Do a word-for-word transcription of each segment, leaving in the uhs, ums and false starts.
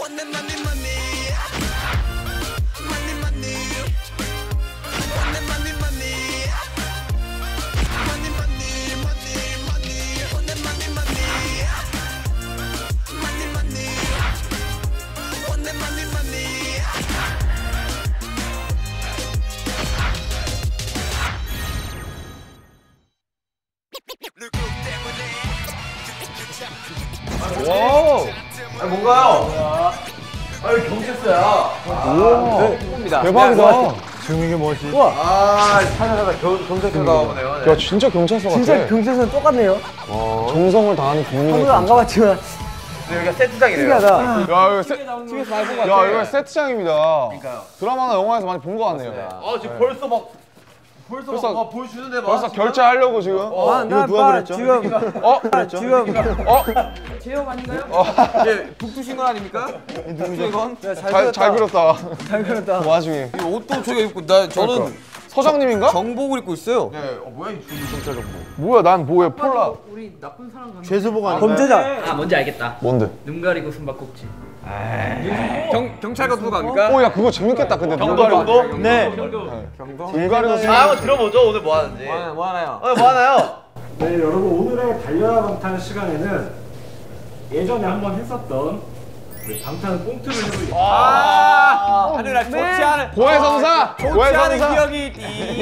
와우! 아, 뭔가요? 아, 여기 경찰서야. 우와! 네. 대박이다. 지금 이게 뭐지? 우와! 아, 찾아가다 경찰서 가보네요. 네. 야, 진짜 경찰서 같아. 진짜 경찰서는 똑같네요. 와. 정성을 다하는 국민의 한국은 안 가봤지만. 네, 여기가 세트장이래요. 신기하다. 야, 이거 세, 집에서 많이 본것 야, 같아. 이거 세트장입니다. 그러니까요. 드라마나 영화에서 많이 본 것 같네요. 아, 지금 벌써 막 벌써, 벌써- 막 보여주는데 막. 벌써 결제하려고 지금. 어, 아, 이거 나 누가 봐, 그랬죠? 지금 어? 지금 어? 제형 아닌가요? 예, 북두신 건 아닙니까? 누구죠 이건? 야, 잘 잘, 그렸다. 잘 그렸다. 잘 그렸다. 그 와중에. 이 옷도 저게 입고 나 저는 그러니까. 서장님인가? 정복을 입고 있어요. 네, 어, 뭐야 이 경찰 정복. 뭐야, 난 뭐야, 폴라. 우리 나쁜 사람 가면 죄수복 아닌가요? 범죄자. 아 뭔지 알겠다. 뭔데? 눈 가리고 숨바꼭질. 경 경찰 같은 거 아닙니까? 오, 야, 그거 재밌겠다. 근데 경도 경도? 네. 경도. 눈 가리고 자, 한번 들어보죠. 오늘 뭐 하는지. 뭐, 하나, 뭐 하나요? 오늘 뭐 하나요? 네, 여러분 오늘의 달려라 방탄 시간에는 예전에 한번 했었던 우리 방탄 꽁트를 해보겠습니다. 아, 하늘아 좋지 않은 고해성사! 좋지 않은 고해성사! 기억이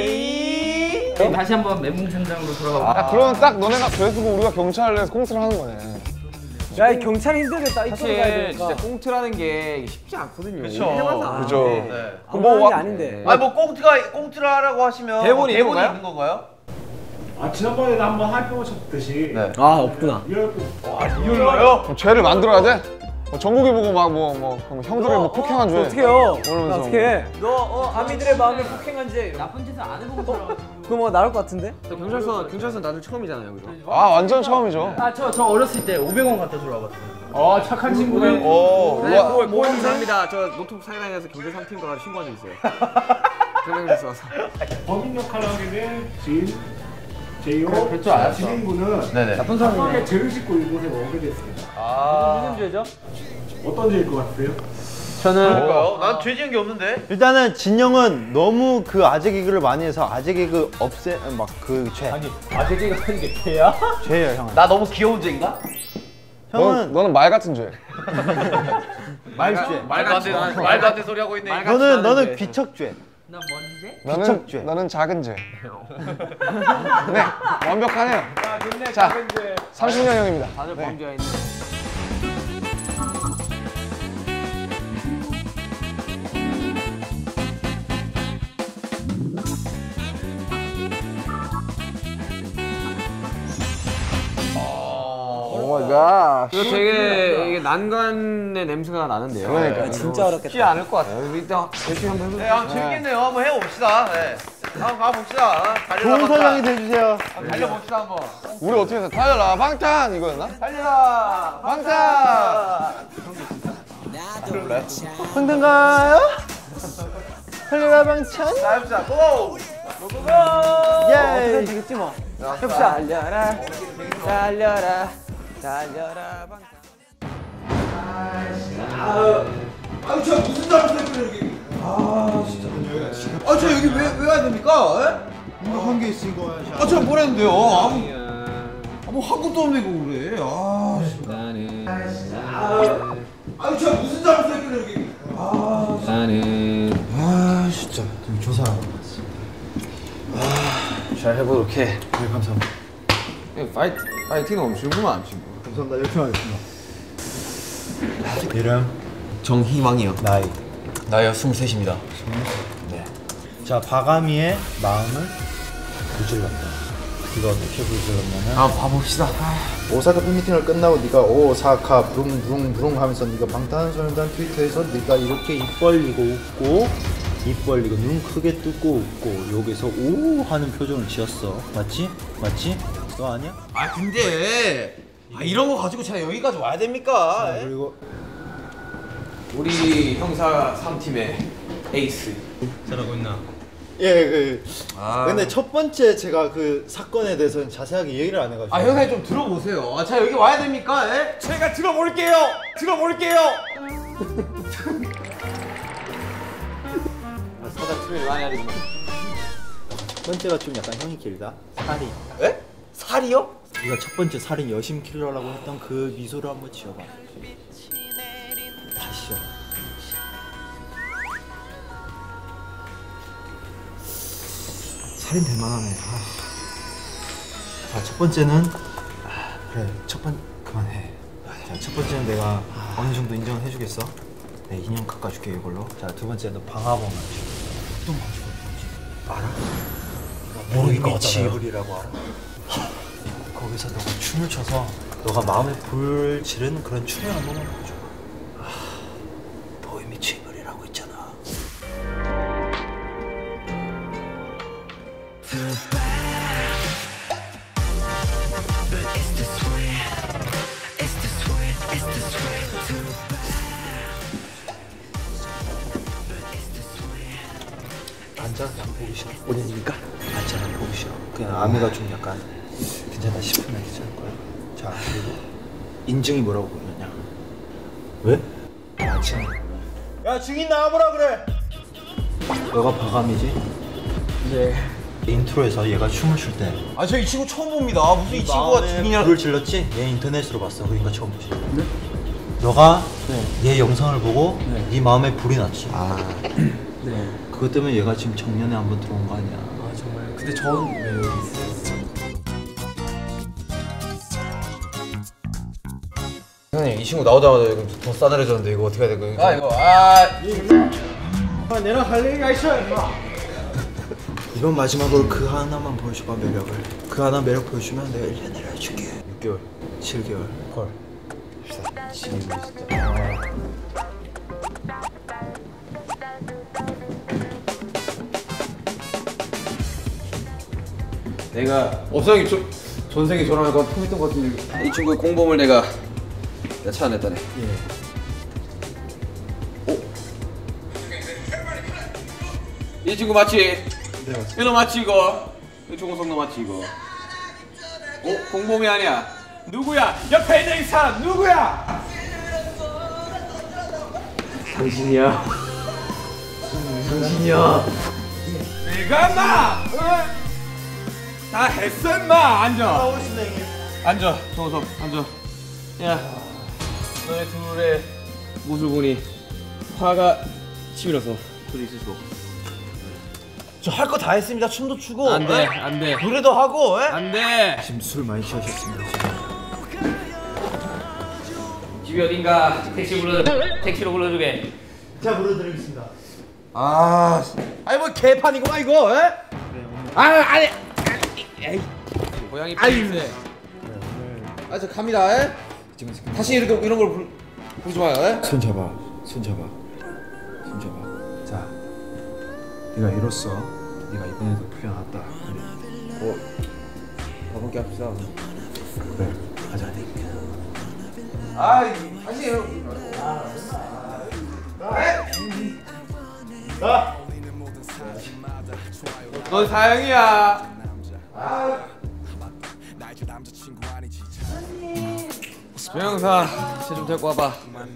띠. 그럼 다시 한번 멘붕 현장으로 돌아가. 야, 그러면 딱 너네가 그래서 우리가 경찰에서 꽁트를 하는 거네. 야, 이 경찰 힘들겠다. 이쪽으로 가야 사실 되니까. 진짜 꽁트라는 게 쉽지 않거든요. 그쵸. 해봐서 아는데. 그죠. 네. 안 뭐 하는 와- 게 아닌데. 아니 뭐 꽁트가 꽁트를 하라고 하시면 대본이 뭐 대본이 있는 있는 건가요? 아 지난번에도 한번 해보셨듯이 네. 아, 없구나. 리얼 와, 이걸로요? 그럼 죄를 만들어야 돼? 뭐 전국이 보고 막 뭐 뭐 형들을 뭐 폭행한 죄. 어떻게 해요? 그러면서 어떻게 해? 너 어, 아미들의 마음을 폭행한 죄. 나쁜 짓을 안 해보고 살아가지고. 그거 뭐 나올 것 같은데? 경찰서 경찰서 나도 처음이잖아요, 그죠? 아, 완전 처음이죠. 아저 저 어렸을 때 오백 원 갖다 주러 가봤어요. 아 착한 친구네. 오, 네, 우와. 뭐, 뭐 감사합니다. 저 노트북 사기당해서 경찰 삼 팀 가서 신고한 적 있어요. 경찰서 와서. 범인 역할을 하게 된 진, 제이오, 그럴 알았어. 진인구는 네네. 나쁜 사막에 사람이네. 죄를 짓고 이곳에 오게 됐습니다. 아. 무슨 죄죠? 어떤 죄일 것 같으세요? 저는 그럴까요? 난 죄 지은 게 없는데. 일단은 진영은 너무 그 아재 개그를 많이 해서 아재 개그 없애 막 그 죄. 아니 아재 개그 하는 게 죄야? 죄예요, 형은. 나 너무 귀여운 죄인가? 넌, 형은 너는 말 같은 죄. 말죄. 말도 안 되는 말도 안 되는 소리 하고 있네. 너는 너는 귀척죄. 나 뭔지? 너는 귀척죄. 너는 작은 죄. 네, 완벽하네요. 아, 좋네. 자, 작은 죄. 삼십 년형입니다. 다들 네. 범죄가 있네. 오 마이 갓. 이거 되게 이게 난간의 냄새가 나는데요. 그러니까요. 진짜 어렵겠다. 쉽지 않을 것 같아요. 우리 일단 열심히 한번 해보자. 네, 한번 재밌겠네요. 한번 해봅시다. 네. 한번 가봅시다. 달려라 좋은 방탄. 설명이 돼주세요. 한번 달려봅시다 한번. 우리 어떻게 해서 달려라 방탄 이거였나? 달려라 방탄. 힘든가요? 달려라 방찬? 자 해보자. 고! 예. 되겠지 뭐. 해보자. 달려라, 달려라, 달려라. 아유 저 무슨 잘못했어요 여기. 아 진짜. 아저 여기 왜 왜 와야 됩니까? 한게 있으니까 와야지. 아 저 뭘 했는데요? 아무 아무 한 것도 없네 이거 그래. 아. 나는 아유 저 무슨 잘못했어요 여기. 아. 나는 아 진짜 좀 조사하고 왔어. 잘 해보도록 해. 네 감사합니다. 파이트 파이팅 엄청구만 지금. 감사합니다. 열심히 하겠습니다. 이름 정희망이요. 나이. 나이가 스물셋입니다. 자 바가미의 마음을 무질렀다. 이거 어떻게 무질렀냐면 아 봐봅시다. 오사카 팬미팅을 끝나고 네가 오사카 부릉부릉 부릉 하면서 네가 방탄소년단 트위터에서 네가 이렇게 입 벌리고 웃고 입 벌리고 눈 크게 뜨고 웃고 여기서 오 하는 표정을 지었어. 맞지? 맞지? 너 아니야? 아 근데 아 이런 거 가지고 제가 여기까지 와야 됩니까? 자, 그리고 우리 형사 삼 팀의 에이스. 잘하고 있나? 예, 그 아. 근데 첫 번째 제가 그 사건에 대해서는 자세하게 얘기를 안 해가지고 아 형사님 좀 들어보세요. 아, 자 여기 와야 됩니까? 예? 제가 들어볼게요. 들어볼게요. 살짝 트레이 많이 하지. 첫 번째가 좀 약간 형이 길다. 살이. 에? 살이요? 네가 첫 번째 살인 여심 킬러라고 했던 그 미소를 한번 지어봐. 다시요. 살인 될 만하네. 아. 자, 첫 번째는 아, 그래. 첫 번 그만해. 자, 첫 번째는 내가 어느 정도 인정을 해주겠어. 내 인형 깎아줄게 이걸로. 자, 두 번째 너 방화범 맞지? 또 맞지? 알아? 모르니까 지불이라고 알아? 거기서 너가 춤을 춰서 너가 마음에 불 지르는 그런 춤을 한 번만 보여줘. 아, 보이미 지불이라고 있잖아. 앉아, 난 보기 싫어. 본인이니까? 앉아, 난 보기 싫어. 그냥 아미가 좀 약간 괜찮다 싶으면 괜찮을 거야. 자, 그리고 인증이 뭐라고 보느냐? 왜? 아, 증인. 야, 증인 나와보라 그래! 너가 바감이지? 네. 인트로에서 얘가 춤을 출 때 아, 저 이 친구 처음 봅니다. 무슨 이 친구가 증인이라. 불을 질렀지? 얘 인터넷으로 봤어. 그러니까 처음 보지. 네? 너가 네. 얘 영상을 보고 네. 네 마음에 불이 났지. 아. 네. 그것 때문에 얘가 지금 정년에 한번 들어온 거 아니야. 아 정말. 근데 전 왜 여기 있어요? 형님, 이 친구 나오자마자 이거 더 싸늘해졌는데 이거 어떻게 해야 될 거예요? 아, 이거 아. 아, 내가 할 얘기가 있어, 임마. 이번 마지막으로 그 하나만 보여줘봐, 매력을. 그 하나 매력 보여주면 내가 일 년 내려 해줄게. 육 개월, 칠 개월. 헐. 진짜. 내가 없어요. 전생에 저랑 약간 통했던 것 같은데 이 친구의 공범을 내가 내가 찾아냈다네. 예. 오? 이 친구 맞지? 네, 맞습니다. 이거 맞지 이거? 이 조공석 너 맞지 이거? 오? 공범이 아니야. 누구야? 옆에 있는 이 사람 누구야? 당신이야. 당신이야. 내가 마! 응? 다 했어 임마! 앉아! 앉아 조공석 앉아. 야 너네 둘의 모습 보니 화가 치밀어서 둘이 있을 수 없어. 저 할 거 다 했습니다. 춤도 추고. 안돼 안돼 노래도 하고. 에? 안돼. 지금 술 많이 취하셨습니다. 집이 어딘가 택시 불러 택시로 불러주게. 자, 불러드리겠습니다. 아, 아니 뭐 개판이구만 이거. 에? 아, 아니. 에이. 고양이 아유. 팬인데 아, 저 갑니다. 에? 다시 이렇게 이런 걸 부르, 부르지 마요. 에? 손 잡아, 손 잡아, 손 잡아. 자, 네가 이뤘어. 네가 이번에도 풀려났다. 뭐 가볍게 합시다. 그래, 가자. 아, 다시 이런. 넌 사형이야. 조영사 쟤 좀 데리고 와봐.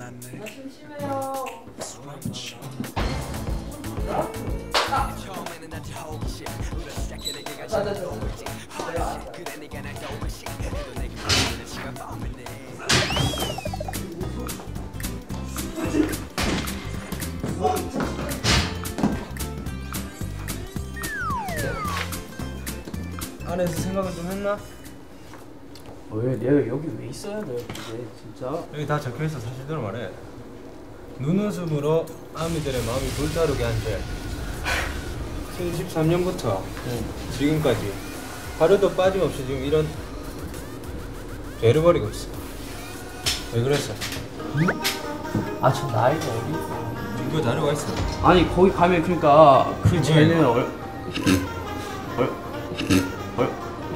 안에서 생각은 좀 했나? 왜 내가 여기 왜 있어야 돼? 근데 진짜. 여기 다 적혀있어. 사실대로 말해. 눈웃음으로 아미들의 마음이 불타오르게 한 죄. 천십삼 년부터 지금까지 하루도 빠짐없이 지금 이런 죄를 벌이고 있어. 왜 그랬어? 아 저 나이가 어디 있어? 증거 자료가 있어. 아니 거기 가면 그러니까 그 쟤는 얼 얼 얼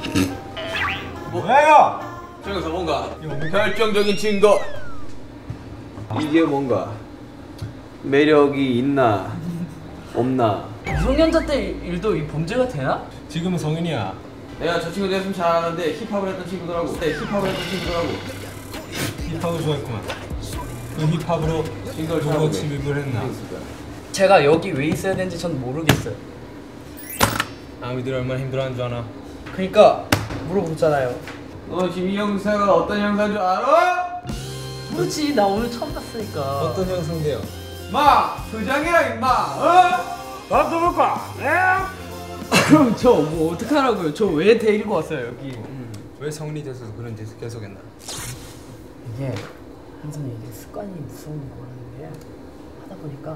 뭐야 이거? 조영사 뭔가 결정적인 증거. 이게 뭔가 매력이 있나 없나? 미성년자 때 일도 이 범죄가 되나? 지금은 성인이야. 내가 저 친구 내가 좀 잘 아는데 힙합을 했던 친구더라고. 네, 힙합을 했던 친구더라고. 힙합을 좋아했구만. 그 힙합으로 이걸 누가 침입을 했나? 제가 여기 왜 있어야 되는지 전 모르겠어요. 아미들 얼마나 힘들어하는 줄 아나? 그러니까 물어보잖아요. 너 지금 이 형사가 어떤 형사인 줄 알아? 모르지, 나 오늘 처음 봤으니까. 어떤 형상인데요? 마! 소장이라 임마! 어? 밥도 볼까? 그럼 저 뭐 어떡하라고요? 저 왜 데리고 왔어요 여기? 왜 성리 돼서 그런 짓을 계속했나? 이게 항상 이게 습관이 무서운 거라는 게 하다 보니까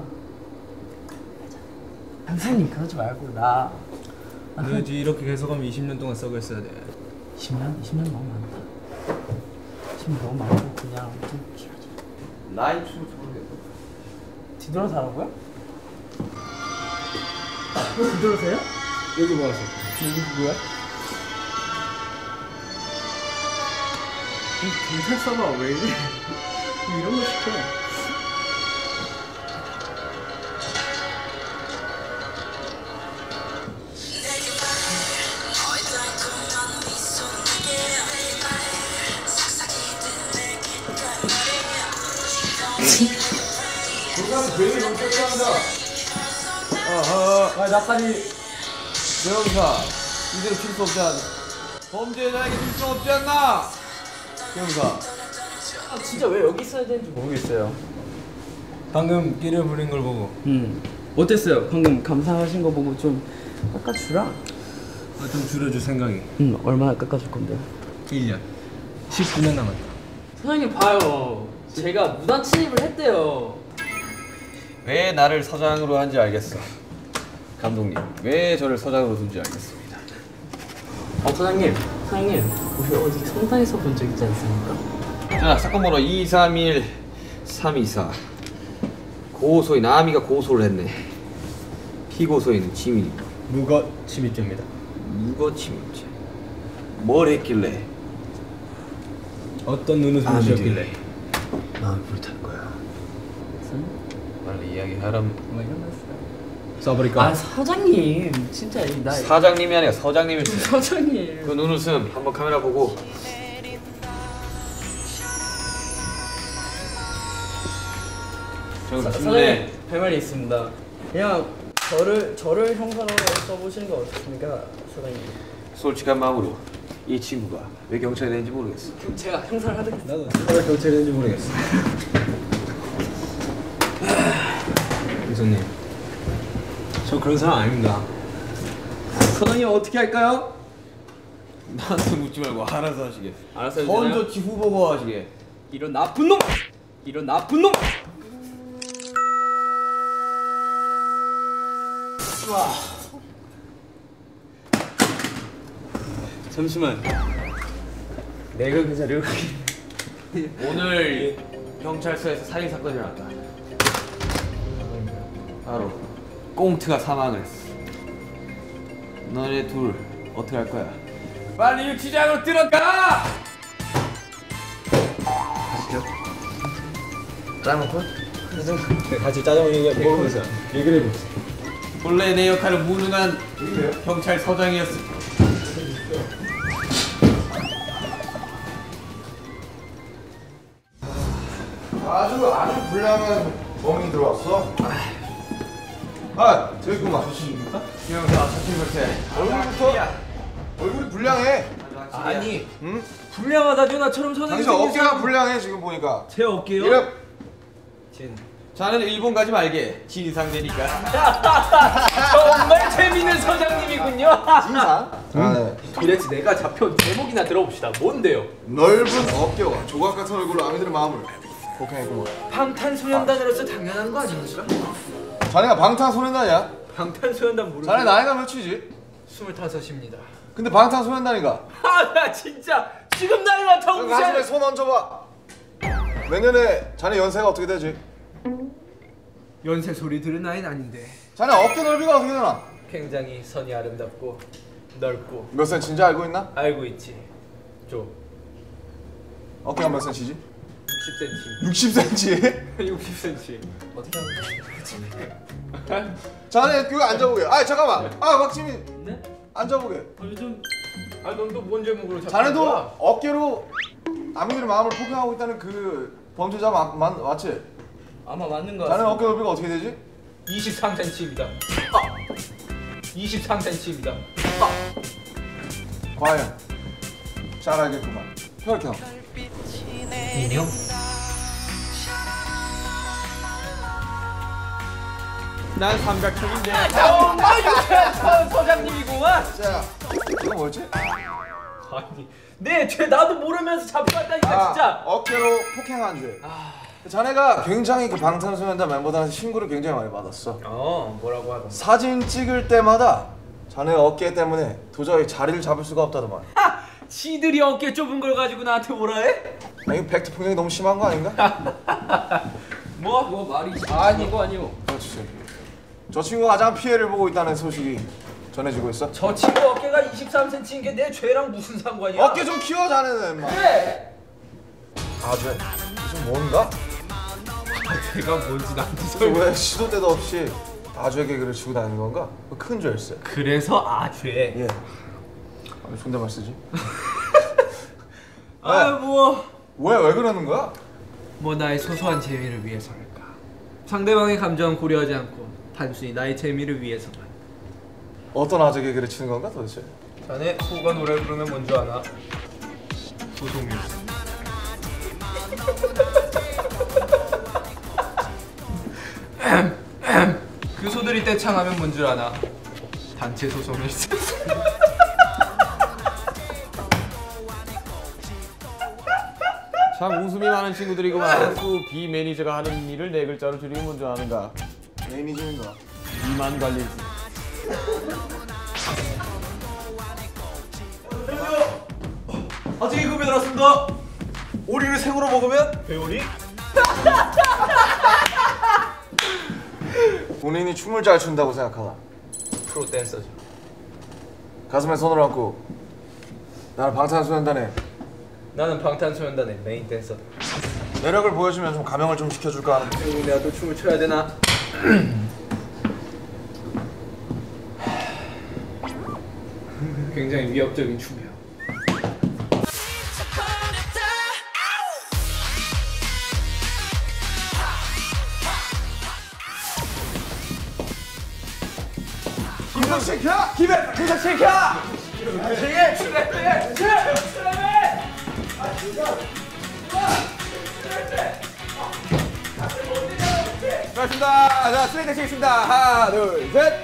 항상님 그러지 말고 나 너지 이렇게 계속하면 이십 년 동안 썩어 있어야 돼. 이십 년? 이십 년 너무 많다. 이십 년 너무 많고 그냥 좀 길어져. 나이 추를 모르겠어. 뒤돌아서 하라고요? 뒤돌아서요? 여기 뭐 하세요? 여기 누구야? 이 경찰서가 왜 이래? 왜 이런 거 시켜? 조사는 괜히 멈춰간다. 어허, 아, 나까지 명사 이대로 칠 수 없지 않나? 범죄자에게 칠 수 없지 않나? 명사. 아, 진짜 왜 여기 있어야 되는지 모르겠어요. 방금 끼를 부린 걸 보고 음, 어땠어요? 방금 감상하신 거 보고 좀 깎아주라? 아, 좀 줄여줄 생각이. 음, 얼마나 깎아줄 건데요? 일 년 십구 년 남았다. 사장님 봐요. 제가 무단 침입을 했대요. 왜 나를 서장으로 한지 알겠어. 감독님, 왜 저를 서장으로 둔지 알겠습니다. 어, 사장님, 사장님, 우리 어디 성당에서 본 적 있지 않습니까? 자, 사건 번호 이삼일 삼이사. 고소인 나미가 고소를 했네. 피고소인은 지민이. 무거 침입죄입니다. 무거 침입죄. 뭘 했길래? 어떤 눈웃음을 지었길래? 마음이 불탈 거야. 빨리 이야기하라. 뭐 이런 거 했어요. 써버릴까? 아, 사장님, 진짜 이 나. 사장님이 아니라 서장님이었어요. 사장님. 그 눈웃음 한번 카메라 보고. 저는 사장님, 주문에 할 말이 있습니다. 그냥 저를 저를 형사로 써보시는 거 어떻습니까, 사장님? 솔직한 마음으로 이 친구가 왜 경찰이 되는지 모르겠어. 제가 형사를 하겠습니다. 나도 왜 경찰이 되는지 모르겠어. 교수님, 저 그런 사람 아닙니다. 사장님 어떻게 할까요? 나한테 묻지 말고 알아서 하시게. 알았어, 해도 되나요? 먼저 지후 보고 하시게. 이런 나쁜 놈! 이런 나쁜 놈! 와. 잠시만. 내가 그 자리를 오늘 경찰서에서 살인 사건이 났다. 바로 꽁트가 사망을 했어. 너네 둘 어떻게 할 거야? 빨리 유치장으로 들어가! 네, 같이 짜장면 얘기 먹으면서 얘기를 해보세요. 본래 내 역할은 무능한 경찰서장이었어. 아주 아주 불량한 멍이 들어왔어. 아, 저기 그만. 형사 사실 그렇게 얼굴부터 얼굴이 불량해. 아니, 응? 불량하다죠. 나처럼 당신 어깨가 불량해 지금 보니까. 제 어깨요? 이래. 자는 일본 가지 말게. 진상 되니까. 정말 재밌는 서장님이군요. 진상? 아, 네. 도대체 내가 잡혀온 제목이나 들어봅시다. 뭔데요? 넓은 어깨와 조각 같은 얼굴로 아미들의 마음을 폭행했구만. 방탄소년단으로서 당연한 거 아닙니까? 자네가 방탄소년단이야? 방탄소년단 모르죠? 자네 나이가 몇이지? 스물다섯입니다. 근데 방탄소년단이가? 아, 나 진짜 지금 나이가 더 그 가슴에 손 얹어봐. 내년에 자네 연세가 어떻게 되지? 연세 소리 들은 나이는 아닌데. 자네 어깨 넓이가 어떻게 되나? 굉장히 선이 아름답고 넓고 몇 센치인지 알고 있나? 알고 있지. 좀 어깨가 몇 센치지? 육십 센치. 육십 센치? 육십 센치. 어떻게 하면 자네 여기 앉아보게. 아 잠깐만. 아 박지민 네? 앉아보게. 아, 요즘 아, 넌 또 뭔 제목으로 잡힌 자네도 거야? 어깨로 아미들의 마음을 폭행하고 있다는 그 범죄자 마, 마, 맞지? 아마 맞는 거 자네 같습니다. 어깨 높이가 어떻게 되지? 이십삼 센티미터입니다. 아! 이십삼 센티미터. 아! 과연 잘 알겠구만. 혈경. 인형? 난 삼각형인데. 아, 유쾌한 소장님이구만. 자, 이거 뭐였지? 아니, 네, 쟤 나도 모르면서 잡혀갔다니까 아, 진짜. 어깨로 폭행한 죄. 자네가 굉장히 그 방탄소년단 멤버들한테 신고를 굉장히 많이 받았어. 어, 뭐라고 하던가. 사진 찍을 때마다 자네 어깨 때문에 도저히 자리를 잡을 수가 없다더만. 하! 지들이 어깨 좁은 걸 가지고 나한테 뭐라 해? 아, 이거 팩트 폭행이 너무 심한 거 아닌가? 뭐? 뭐 말이지. 아니고 아니고. 그렇지. 저 친구가 가장 피해를 보고 있다는 소식이 전해지고 있어. 저 친구 어깨가 이십삼 센티미터인 게 내 죄랑 무슨 상관이야? 어깨 좀 키워 자네는 임마. 그래. 아, 죄. 무슨 뭔가? 제가 뭔지 나한테 또 왜 시도 때도 없이 아주의 개그를 치고 다니는 건가? 큰 죄일세. 그래서 아죄. 예. 아니, 존댓말 쓰지? 아 뭐. 왜, 왜 그러는 거야? 뭐 나의 소소한 재미를 위해서랄까. 상대방의 감정은 고려하지 않고 단순히 나의 재미를 위해서만. 어떤 아재 개그를 치는 건가 도대체? 자네 소가 노래 부르면 뭔 줄 아나? 소송일. 그 소들이 떼창하면 뭔 줄 아나? 단체 소송일. 참 웃음이 많은 친구들이구만. 또 B 매니저가 하는 일을 네 글자로 줄이면 뭔 줄 아는가? 매니저인가? 이만 관리. 아직 급여 들었습니다. 오리를 생으로 먹으면 배오리? 본인이 춤을 잘 춘다고 생각하나? 프로 댄서죠. 가슴에 손을 얹고 나는 방탄소년단의 나는 방탄소년단의 메인 댄서다. 매력을 보여주면 좀 감형을 좀 시켜줄까 하는. 그리고 내가 또 춤을 춰야 되나? 굉장히 위협적인 춤이야. 김성시켜! 김해 구석시켜. 수고하셨습니다. 자, 스트레이트 치겠습니다. 하나, 둘, 셋.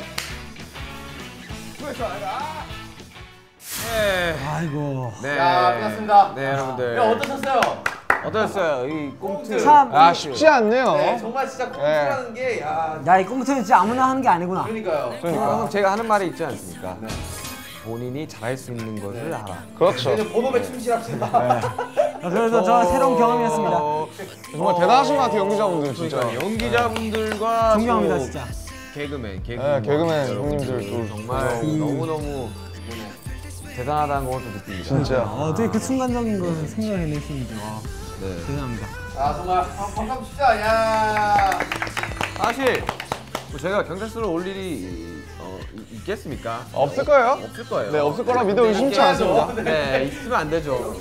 수고했어. 네. 아이고. 네. 자, 끝났습니다. 네, 여러분들. 야, 어떠셨어요? 어떠셨어요? 이 꽁트. 참. 아, 쉽지 않네요. 네, 정말 진짜 꽁트라는 게, 야, 야, 이 꽁트는 진짜 아무나 하는 게 아니구나. 그러니까요. 그러니까 제가 하는 말이 있지 않습니까? 본인이 잘할 수 있는 것을 알아. 그렇죠. 이제 본업에 충실합시다. 아, 그래서 저 새로운 경험이었습니다. 어, 정말 대단하신 것 같아요, 연기자분들 진짜. 그러니까 연기자분들과 존경합니다, 또 진짜. 개그맨, 개그맨, 네, 개그맨 여러분들 형님들 또 정말 음. 너무너무 대단하다는 걸 또 느낍니다. 진짜. 아, 어떻게 그 순간적인 것을 생각해내시는지. 와, 네. 대단합니다. 아, 정말 방금 진짜, 야. 사실 뭐 제가 경찰서로 올 일이 어, 이- 있겠습니까? 없을 거예요? 없을 거예요. 네, 없을 거라 믿어 의심치 않습니다. 네, 있으면 안 되죠.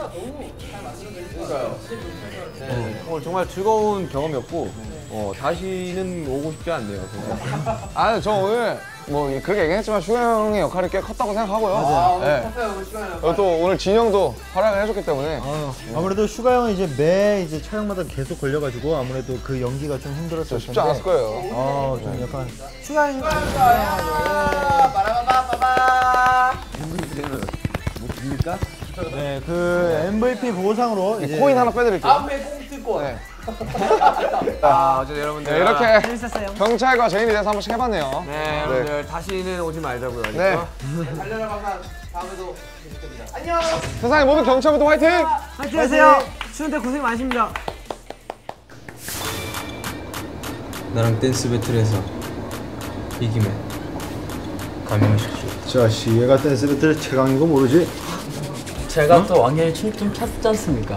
네, 오늘 정말 즐거운 경험이었고 어, 다시는 오고 싶지 않네요. 정말. 아, 저 오늘 뭐 그렇게 얘기했지만 슈가 형의 역할이 꽤 컸다고 생각하고요. 아, 오늘 네. 컸어요, 오늘 시간이. 그리고 또 오늘 진영도 활약을 해줬기 때문에 아, 아무래도 슈가 형은 이제 매 이제 촬영마다 계속 걸려가지고 아무래도 그 연기가 좀 힘들었을 쉽지 않았을 거예요. 아, 좀 약간 슈가 형. 빠라바바바바. 네, 그 엠브이피 보상으로 이제 코인 하나 빼드릴게요. 앞에 꽁트권. 네. 아, 어쨌든 여러분들 네, 이렇게 재밌었어요. 경찰과 죄인이 돼서 한 번씩 해봤네요. 네, 여러분들 다시는 오지 말자고요. 알겠죠? 네. 달려라 방탄. 다음에도 계실 겁니다. 안녕. 세상의 모든 경찰부터 화이팅! 화이팅 하세요. 추운데 고생 많으십니다. 나랑 댄스 배틀에서 이기면 감명하십시오. 자씨, 얘가 댄스 배틀 최강인 거 모르지? 제가 또 왕년에 춤 좀 췄지 않습니까?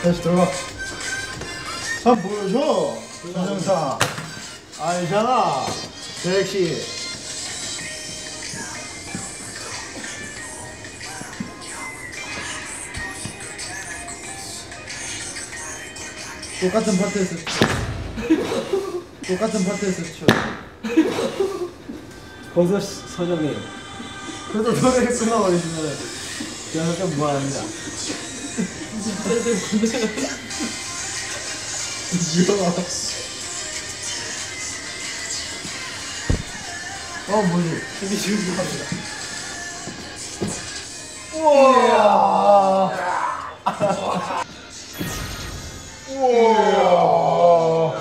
다시 들어가. 한번 보여줘. 동영상. 알잖아. 섹시. 똑같은 파트에서 똑같은 파트에서 쳐. 거기서 서정님. 그래도 노래를 끊어버리시면 저는 좀 무한합니다. 이야. 어 뭐지? 힘이 지금 갑니다. 우와. 우와.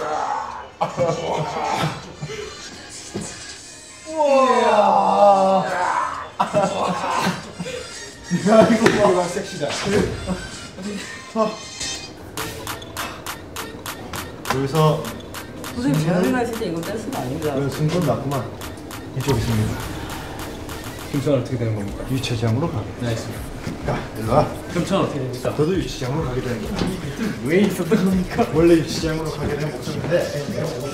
우와. 야 이거 봐. 섹시다. 여기서 선생님 제안을 했을 때 이건 댄스가 아닙니다. 여기 승부는 났구만. 이쪽 있습니다. 김수환 어떻게 되는 겁니까? 유치장으로 가게. 네, 알겠습니다. 야, 일로 와. 그럼 저는 어떻게 됩니까? 저도 유치장으로 가게 되는 거야. 왜 있었던 겁니까? 원래 유치장으로 가게 된 목적인데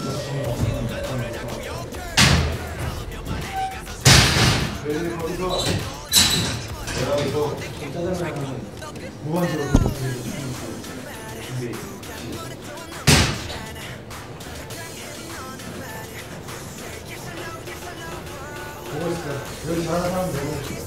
그래서 거기서 내가 여기서 짜장면 무한으로 준비. 보고 있어. 여기 잘하는 사람 되고.